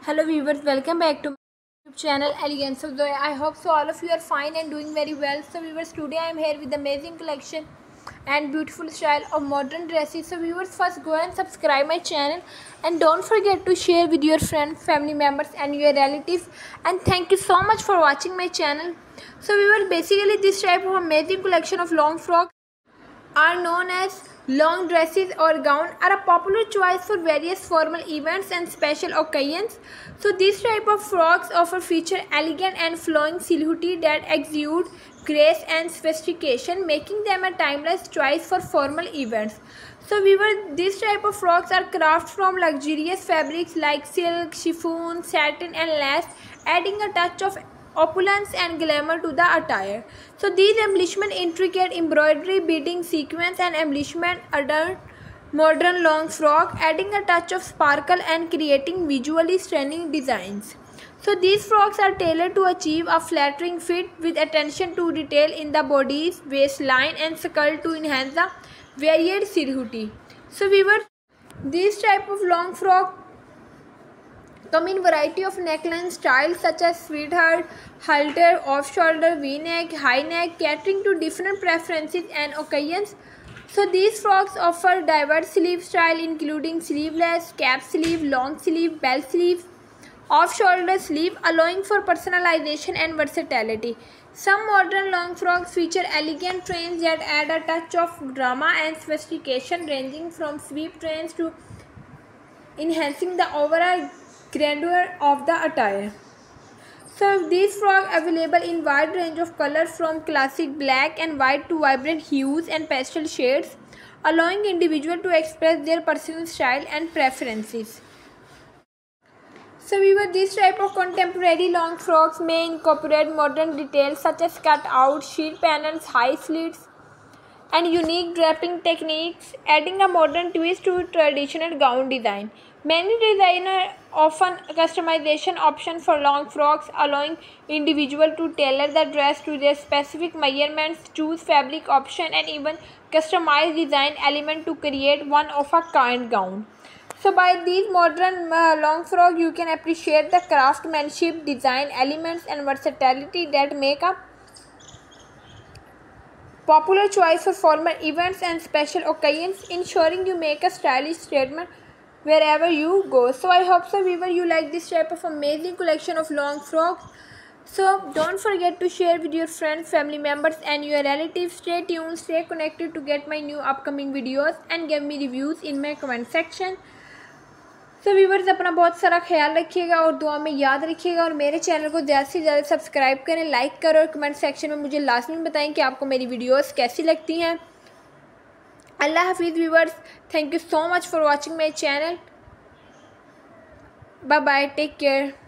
Hello viewers, welcome back to my YouTube channel Elegance of Zoya. I hope so all of you are fine and doing very well. So viewers, today I am here with amazing collection and beautiful style of modern dresses. So viewers, first go and subscribe my channel and don't forget to share with your friends, family members and your relatives. And thank you so much for watching my channel. So viewers, basically this type of amazing collection of long frocks are known as long dresses or gown are a popular choice for various formal events and special occasions. So these type of frocks offer feature elegant and flowing silhouette that exude grace and sophistication, making them a timeless choice for formal events. So these type of frocks are crafted from luxurious fabrics like silk, chiffon, satin and lace, adding a touch of opulence and glamour to the attire. So these embellishment, intricate embroidery, beading, sequins and embellishment adorn modern long frock, adding a touch of sparkle and creating visually stunning designs. So these frocks are tailored to achieve a flattering fit with attention to detail in the body's waistline and skirt to enhance the varied silhouette. So these type of long frock come in variety of neckline styles such as sweetheart, halter, off-shoulder, V-neck, high neck, catering to different preferences and occasions. So these frocks offer diverse sleeve style including sleeveless, cap sleeve, long sleeve, bell sleeve, off-shoulder sleeve, allowing for personalization and versatility. Some modern long frocks feature elegant trains that add a touch of drama and sophistication, ranging from sweep trains to enhancing the overall grandeur of the attire. So these frocks available in wide range of colors from classic black and white to vibrant hues and pastel shades, allowing individuals to express their personal style and preferences. So these type of contemporary long frocks may incorporate modern details such as cut-out, sheer panels, high slits, and unique draping techniques, adding a modern twist to traditional gown design. Many designers offer customization options for long frocks, allowing individuals to tailor the dress to their specific measurements, choose fabric option, and even customize design element to create one of a kind gown. So by these modern long frock, you can appreciate the craftsmanship, design elements, and versatility that make a popular choice for formal events and special occasions, ensuring you make a stylish statement wherever you go. So I hope so viewer you like this type of amazing collection of long frocks. So don't forget to share with your friends, family members and your relatives. Stay tuned, stay connected to get my new upcoming videos and give me reviews in my comment section. तो viewers अपना बहुत सारा ख्याल रखिएगा और दुआ में याद रखिएगा और मेरे चैनल को ज़्यादा से ज़्यादा सब्सक्राइब करें, लाइक करें और कमेंट सेक्शन में मुझे लाजमी बताएं कि आपको मेरी वीडियोस कैसी लगती हैं। अल्लाह हाफिज़ viewers, thank you so much for watching my channel. Bye bye, take care.